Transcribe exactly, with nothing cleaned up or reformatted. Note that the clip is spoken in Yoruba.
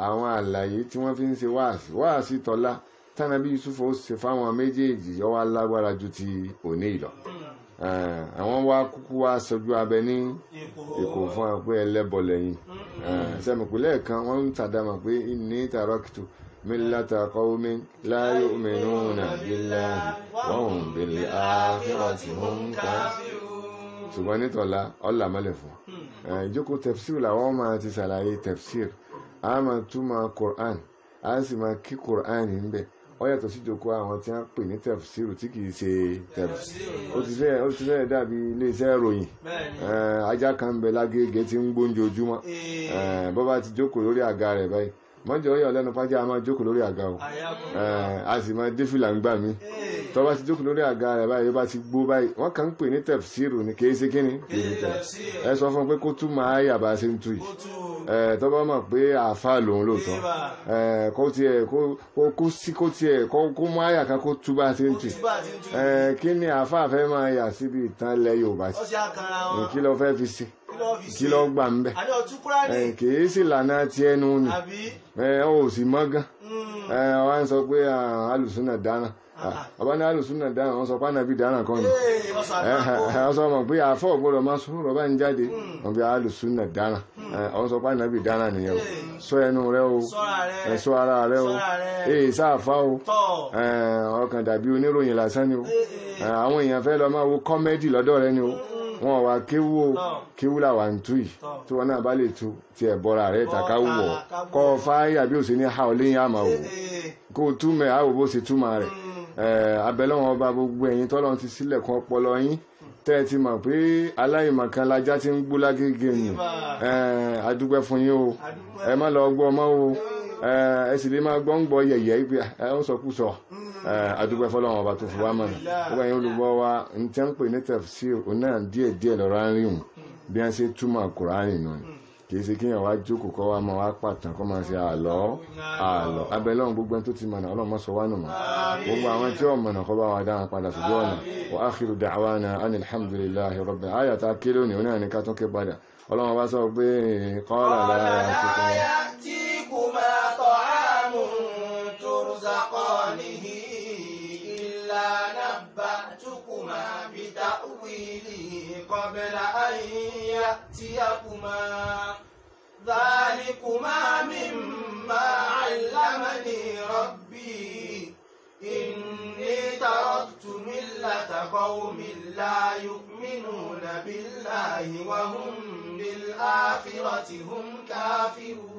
àwọn àlàyé tí wọ́n fi ń ṣe wáàsí wáàsí tọ́lá tánàbí Yusuf ó ṣe fáwọn méjèèjì yọ wá lágbára ju ti òní ìlọ àwọn wá kúkú wá sọjú abẹ ní èkó fún wa pé ẹlẹ́bọ lẹ́yìn sẹ́mìpínlẹ̀ kan wọ́n ń tàdámà pé inni taraktu millata qawmin la yu'minuna billahi wa hum bil akhirati hum kafirun. ṣùgbọ́n nítọ́lá ọ̀là mọ́lẹ̀ fún ìjókòó tafsir làwọn máa ti ṣàlàyé tafsir a máa túmọ̀ Qur'an a sì máa kí Qur'an ń bẹ̀ ó yàtọ̀ sí ìjókòó àwọn tí wọ́n pè ní tafsir tí kìí ṣe tafsir ó ti fẹ́ ó ti fẹ́ dàbí iléeṣẹ́ ìròyìn ajá kan ń bẹ lágége tí ń gbóúnjẹ ojúmọ́ bó bá ti jókòó lórí àga rẹ̀ báyìí mọ́jọ́ ọyọ́ lẹ́nu pàjá a máa jókòó lórí àga o a sì máa dé fìlà ń gbà mí tó bá ti jókòó lórí àga rẹ̀ báyìí ó bá ti gbó báyìí wọ́n kàn ń pè ní tafsir ní kìí ṣe kíni ẹ sọ fún pé kó tún máa yà bá ṣe ń tu yìí tó bá mọ̀ pé àáfàá lòun lóòótọ́ kó tiẹ̀ kó sí kó tiẹ̀ kó mú àyà kan kó tú bá ṣe ń tu kí ni àáfàá fẹ́ máa yà síbi ìtàn ilẹ̀ Yorùbá sí kí ló fẹ́ fi ṣe kí ló gbà ń bẹ̀ kìí sì lànà tí ẹnu ni ó sì mọ́ gan wọ́n sọ pé alùsùnà dáná ọba ní alùsùnà dáná wọ́n sọ pé ànábì dáná kan ni wọ́n sọ mọ̀ pé àfọ́ ọ̀gbọ́dọ̀ máa sọ rọ̀bá ń jáde wọ́n fi alùsùnà dáná wọ́n sọ pé ànábì dáná nìyẹn o sọ ẹnu rẹ o sọ ara rẹ o èyí sáàfá o ọkàn dàbí oníròyìn lásán ni o àwọn èèyàn fẹ́ lọ máa wo kọ́mẹ́dì lọ́dọ̀ rẹ ni o wọn wá kéwú o kéwú làwà ń tú yìí tí wọn náà bá lè tú tí ẹ bọ́ra rẹ̀ tàkà wọ̀ kọ́ fáyà bí ó sì ní ha ọ léyìn àmà wò kó túmẹ̀ àwò bó ṣe túmọ̀ rẹ̀ abẹ́lẹ́wọ̀n ọba gbogbo ẹ̀yin tọ́lọ́run ti sílẹ̀kùn ọpọlọ yín tẹ́ ẹ ti mọ̀ pé aláìmọ̀kan lajá ti ń gbó lágége nù adúpẹ́ fún yín o ẹ má lọ gbọ́ ọmọ o ẹ sì lè máa gbọ́ ń gbọ́ yẹ̀yẹ́ ibi ẹ ń sọ kú sọ adúpẹ́ fọlọ́run ọba tó fi wá mọ̀nà ọba yẹn olùgbọ́ wa ń tẹ́ ń pè ní tafsir náà díẹ̀ díẹ̀ lọ́rọ̀ àárín bí wọ́n ṣe túmọ̀ Kùránì nù kì í ṣe kí èèyàn wá jókòó kọ́ wá máa wá pàtàn kọ́ máa ṣe àlọ́ àlọ́ abẹ́lọ́run gbogbo ẹni tó ti mọ̀nà ọlọ́run mọ́ sọ wá nù mọ́ gbogbo àwọn tí ó mọ̀nà kọ́ bá wa dáhùn padà sójú ọ̀nà wa akhiru da'wana anil hamdulillahi rabbil ayata kí lónìí ó náà ní ká tún ké padà ọlọ́run bá sọ pé qala la ya'tikuma ta'amun turzaqanihi illa nabba'tukuma bita'wilihi qabla an ya'tiyakuma dhalikuma mimma 'allamani rabbi inni taraktu millata qawmin la yu'minuna billahi wa hum bil akhirati hum kafirun.